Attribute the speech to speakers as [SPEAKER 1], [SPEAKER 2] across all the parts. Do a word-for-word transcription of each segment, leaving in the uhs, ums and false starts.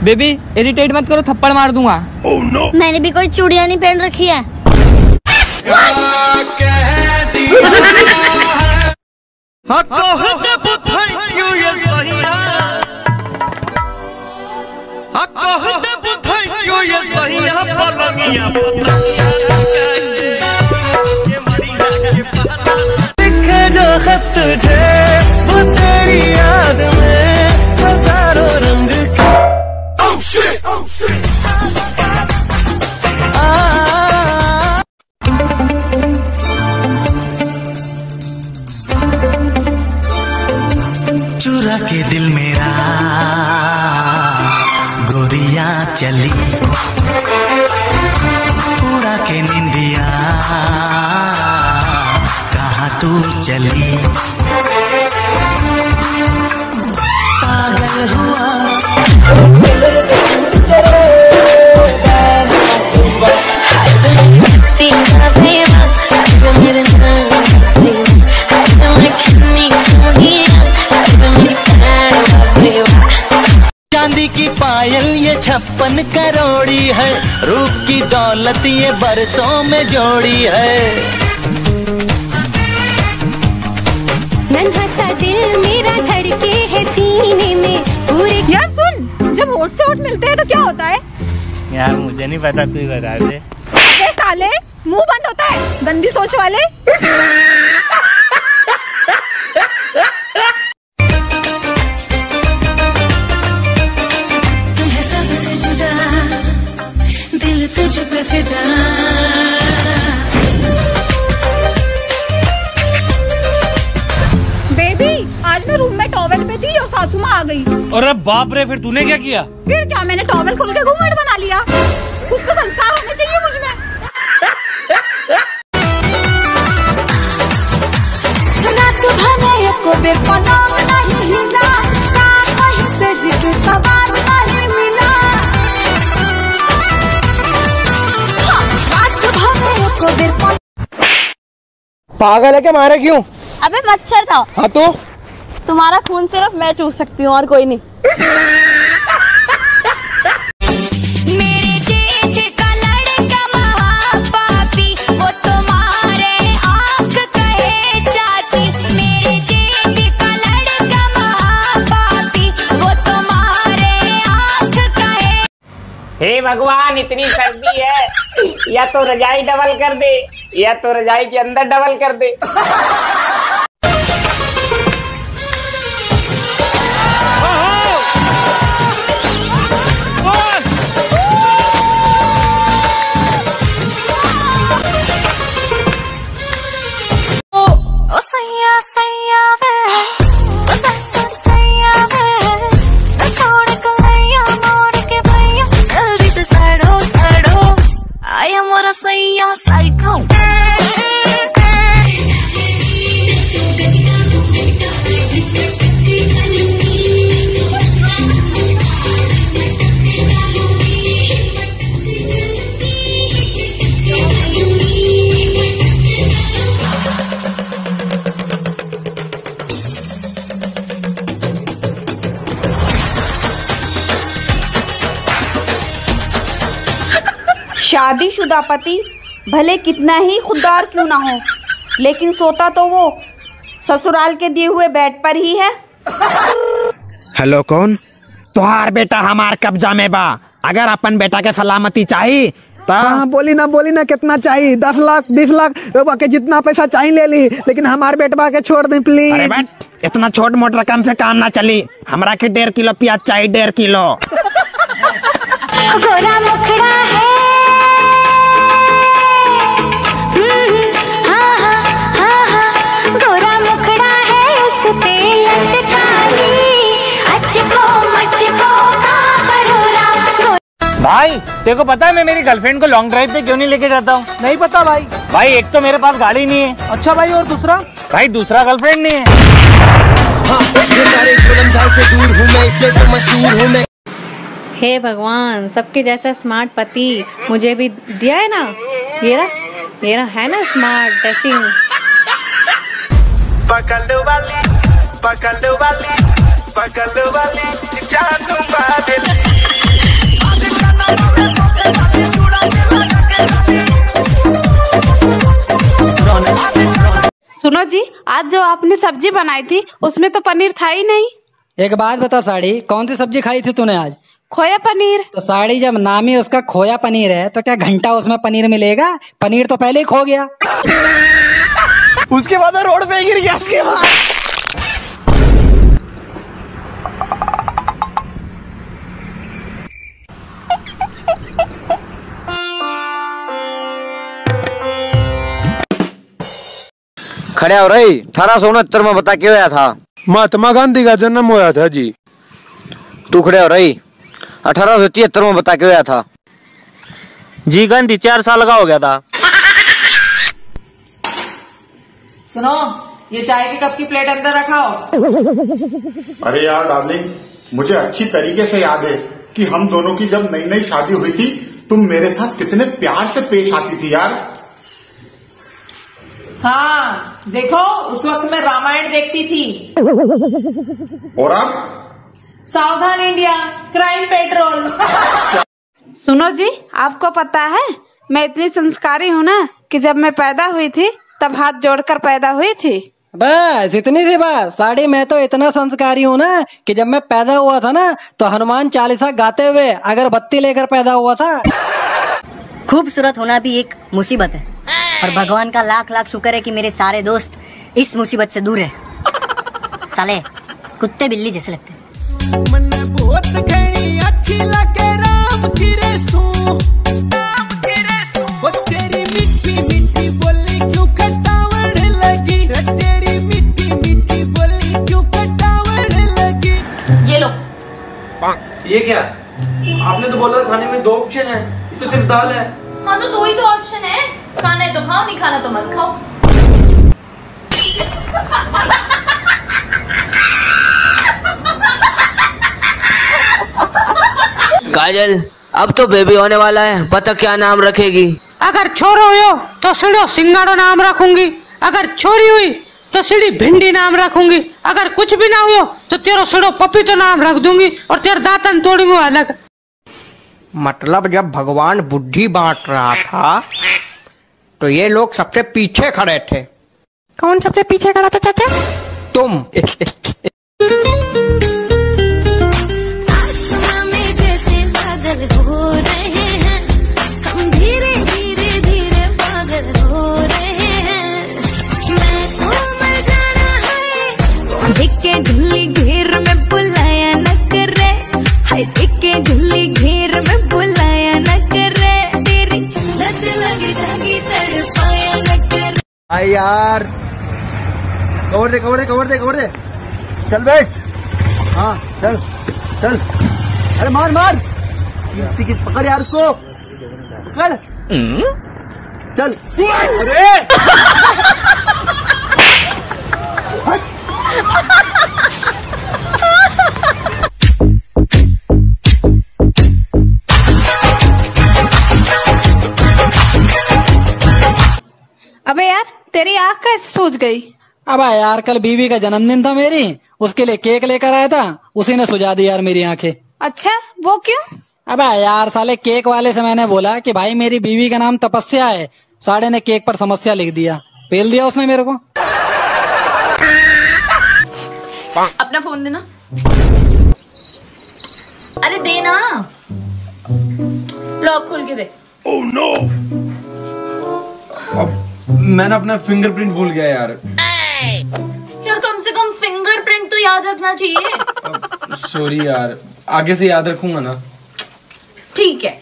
[SPEAKER 1] Baby irritate मत करो, थप्पड़ मार दूंगा।
[SPEAKER 2] oh, no.
[SPEAKER 3] मैंने भी कोई चूड़ियां नहीं पहन रखी है।
[SPEAKER 4] जो खत तुझे वो तेरी याद में हजारों रंग के। oh, shit, oh, shit. चुरा के दिल मेरा गोरिया चली, उड़ा के निंदिया कहाँ तू चली। पागल हुआ चांदी की पायल ये छप्पन करोड़ी है, रूप की दौलत ये बरसों में जोड़ी है।
[SPEAKER 5] नन्हा सा दिल मेरा धड़के है सीने में पूरे। यार सुन, जब होठ से होठ मिलते हैं तो क्या होता है?
[SPEAKER 4] यार मुझे नहीं पता, तू ही बता दे।
[SPEAKER 5] अबे साले, मुंह बंद होता है, गंदी सोच वाले। तुम्हें सबसे जुदा दिल तुझ पे फिदा। आज मैं रूम में टॉवेल पे थी और सासू माँ आ गई।
[SPEAKER 4] अरे बाप रे, फिर तूने क्या किया?
[SPEAKER 5] फिर क्या, मैंने टॉवेल खोल के घूंघट बना लिया। कुछ तो संस्कार होने चाहिए मुझ में। रात भर को बेर पलंग नहीं हिला, कहीं से जिक्र सवाल नहीं मिला। रात भर को बेर पलंग।
[SPEAKER 6] पागल है क्या, मारे क्यों?
[SPEAKER 3] अबे मच्छर था।
[SPEAKER 6] हाँ तो
[SPEAKER 3] तुम्हारा खून सिर्फ मैं चूस सकती हूँ और कोई नहीं। मेरे जेठ का लड़का महापापी, वो तुम्हारे आँख कहे चाची। मेरे जेठ का लड़का महापापी, वो तुम्हारे आँख कहे।
[SPEAKER 1] हे भगवान, इतनी सर्दी है, या तो रजाई डबल कर दे या तो रजाई के अंदर डबल कर दे।
[SPEAKER 7] शादीशुदा पति भले कितना ही खुददार क्यों ना हो, लेकिन सोता तो वो ससुराल के दिए हुए बेड पर ही है।
[SPEAKER 6] हेलो, कौन? तुहार बेटा हमार कब्जा में बा। अगर अपन बेटा के सलामती चाहिए तो हाँ, बोली ना बोली ना कितना चाहिए? दस लाख बीस लाख के जितना पैसा चाहिए ले ली, लेकिन हमार बेटवा के छोड़ दे प्लीज। अरे बेट, इतना छोट मोट रकम से काम ना चली। हमरा के डेढ़ किलो प्याज चाहिए, डेढ़ किलो।
[SPEAKER 5] गोरा मुखड़ा है, हाँ हाँ हाँ हाँ, गोरा मुखड़ा है उस पे लटकानी, अचको मचको ना करोड़ा।
[SPEAKER 4] भाई तेरे को पता है मैं मेरी गर्लफ्रेंड को लॉन्ग ड्राइव पे क्यों नहीं लेके जाता हूँ?
[SPEAKER 1] नहीं पता भाई।
[SPEAKER 4] भाई एक तो मेरे पास गाड़ी नहीं है।
[SPEAKER 1] अच्छा भाई, और दूसरा?
[SPEAKER 4] भाई दूसरा गर्लफ्रेंड नहीं है।
[SPEAKER 8] हाँ, ये सारे जुल्म से दूर हूँ मैं, इससे तो मशहूर हूँ मैं।
[SPEAKER 9] हे भगवान, सबके जैसा स्मार्ट पति मुझे भी दिया है ना। ये रहा, ये रहा है ना स्मार्ट डैशिंग।
[SPEAKER 4] पकड़ वाली पकड़ वाली पकड़ वाली जानू वाली
[SPEAKER 2] जी, आज जो आपने सब्जी बनाई थी उसमें तो पनीर था ही नहीं।
[SPEAKER 10] एक बात बता साड़ी, कौन सी सब्जी खाई थी तूने आज?
[SPEAKER 2] खोया पनीर।
[SPEAKER 10] तो साड़ी, जब नाम ही उसका खोया पनीर है तो क्या घंटा उसमें पनीर मिलेगा? पनीर तो पहले ही खो गया।
[SPEAKER 6] उसके बाद रोड पे गिर गया। उसके बाद
[SPEAKER 11] खड़े हो रही अठारह सौ उनहत्तर में बता क्यों आया था?
[SPEAKER 12] महात्मा गांधी का जन्म हुआ था जी।
[SPEAKER 11] तू खड़े हो रही अठारह सौ तिहत्तर में बता क्यों आया था?
[SPEAKER 13] जी गांधी चार साल का हो गया था।
[SPEAKER 14] सुनो, ये चाय के कप की प्लेट अंदर रखाओ।
[SPEAKER 15] अरे यार डार्लिंग, मुझे अच्छी तरीके से याद है कि हम दोनों की जब नई नई शादी हुई थी तुम मेरे साथ कितने प्यार से पेश आती थी यार।
[SPEAKER 14] हाँ देखो, उस वक्त मैं रामायण देखती थी।
[SPEAKER 15] और अब?
[SPEAKER 14] सावधान इंडिया, क्राइम पेट्रोल।
[SPEAKER 2] सुनो जी, आपको पता है मैं इतनी संस्कारी हूँ ना कि जब मैं पैदा हुई थी तब हाथ जोड़कर पैदा हुई थी।
[SPEAKER 10] बस इतनी सी बात। साड़ी, मैं तो इतना संस्कारी हूँ ना कि जब मैं पैदा हुआ था ना तो हनुमान चालीसा गाते हुए अगरबत्ती लेकर पैदा हुआ था।
[SPEAKER 16] खूबसूरत होना भी एक मुसीबत है और भगवान का लाख लाख शुक्र है कि मेरे सारे दोस्त इस मुसीबत से दूर है। साले कुत्ते बिल्ली जैसे लगते हैं।
[SPEAKER 4] बहुत घनी अच्छी लगे राम की रेसू, राम की रेसू। वो तेरी मीठी मीठी बोली क्यों खटावड़ लगी, तेरी मीठी मीठी बोली क्यों खटावड़ लगी।
[SPEAKER 14] ये लो।
[SPEAKER 17] ये क्या? आपने तो बोला खाने में दो ऑप्शन है, ये तो सिर्फ दाल है।
[SPEAKER 18] हाँ तो दो ही तो ऑप्शन है, खाना है तो खाओ, नहीं खाना तो मत खाओ।
[SPEAKER 19] काजल, अब तो बेबी होने वाला है, पता क्या नाम रखेगी?
[SPEAKER 20] अगर छोरो हुयो तो सीढ़ो सिंगाड़ो नाम रखूंगी, अगर छोरी हुई तो सीढ़ी भिंडी नाम रखूंगी, अगर कुछ भी ना हुयो तो तेरो सीढ़ो पपीतो नाम रख दूंगी और तेरा दातन तोड़ूंगी अलग।
[SPEAKER 6] मतलब जब भगवान बुद्धि बांट रहा था तो ये लोग सबसे पीछे खड़े थे।
[SPEAKER 20] कौन सबसे पीछे खड़ा था चाचा?
[SPEAKER 6] तुम।
[SPEAKER 3] हो रहे हैं हम, धीरे धीरे धीरे पागल हो रहे हैं। मैं तो मर जाना है। दिखे झुल्ली घेर में बुलाया न करे, हाय दिखे झुल्ली घेर में बुलाया न करे। तेरी लत लगी जागी तड़पाया न करे।
[SPEAKER 6] आई यार, कवर दे कवर दे कवर दे कवर दे। चल बैठ। हाँ चल चल। अरे मार मार, किसी की पकड़ यार उसको, पकड़। चल। अरे
[SPEAKER 2] अबे यार, तेरी आँख कैसे सूज गई?
[SPEAKER 10] अब यार, कल बीवी का जन्मदिन था मेरी, उसके लिए केक लेकर आया था, उसी ने सुझा दी यार मेरी आंखें।
[SPEAKER 2] अच्छा, वो क्यों?
[SPEAKER 10] अब यार साले, केक वाले से मैंने बोला कि भाई मेरी बीवी का नाम तपस्या है, साड़े ने केक पर समस्या लिख दिया, पेल दिया उसने मेरे को।
[SPEAKER 18] अपना फोन देना। अरे देना, लॉक खोल के दे।
[SPEAKER 17] ओह नो, मैंने अपना फिंगरप्रिंट भूल गया यार।
[SPEAKER 18] यार कम से कम फिंगरप्रिंट तो याद रखना चाहिए।
[SPEAKER 17] सॉरी यार, आगे से याद रखूंगा ना।
[SPEAKER 18] ठीक है।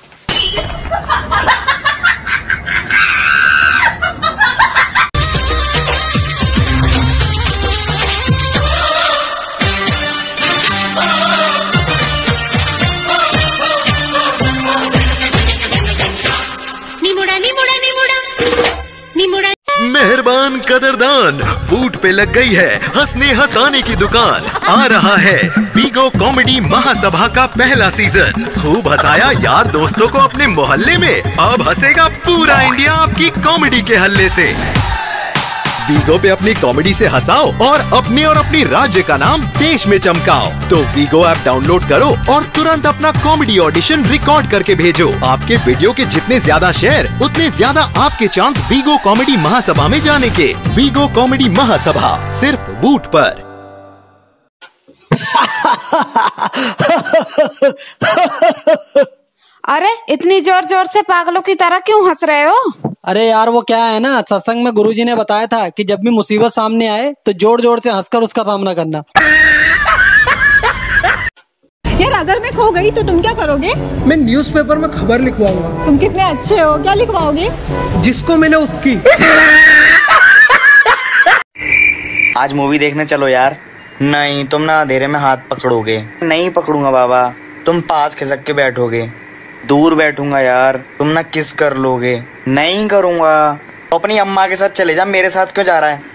[SPEAKER 3] निमुड़ा निमुड़ा निमुड़ा निमुड़ा।
[SPEAKER 21] मेहरबान कदरदान, फूट पे लग गई है हंसने हंसाने की दुकान। आ रहा है वीगो कॉमेडी महासभा का पहला सीजन। खूब हंसाया यार दोस्तों को अपने मोहल्ले में, अब हंसेगा पूरा इंडिया आपकी कॉमेडी के हल्ले से। वीगो पे अपनी कॉमेडी से हंसाओ और अपने और अपनी राज्य का नाम देश में चमकाओ। तो वीगो ऐप डाउनलोड करो और तुरंत अपना कॉमेडी ऑडिशन रिकॉर्ड करके भेजो। आपके वीडियो के जितने ज्यादा शेयर उतने ज्यादा आपके चांस वीगो कॉमेडी महासभा में जाने के। वीगो कॉमेडी महासभा सिर्फ वूट पर।
[SPEAKER 2] अरे इतनी जोर जोर से पागलों की तरह क्यों हंस रहे हो?
[SPEAKER 10] अरे यार वो क्या है ना, सत्संग में गुरुजी ने बताया था कि जब भी मुसीबत सामने आए तो जोर जोर से हंसकर उसका सामना करना।
[SPEAKER 7] यार अगर मैं खो गई तो तुम क्या करोगे?
[SPEAKER 22] मैं न्यूज़पेपर में खबर लिखवाऊंगा।
[SPEAKER 7] तुम कितने अच्छे हो, क्या लिखवाओगे?
[SPEAKER 22] जिसको मैंने उसकी।
[SPEAKER 23] आज मूवी देखने चलो यार। नहीं, तुम ना अंधेरे में हाथ पकड़ोगे। नहीं पकड़ूंगा बाबा, तुम पास खिसक के बैठोगे। दूर बैठूंगा यार, तुम ना किस कर लोगे। नहीं करूंगा। तो अपनी अम्मा के साथ चले जा, मेरे साथ क्यों जा रहा है?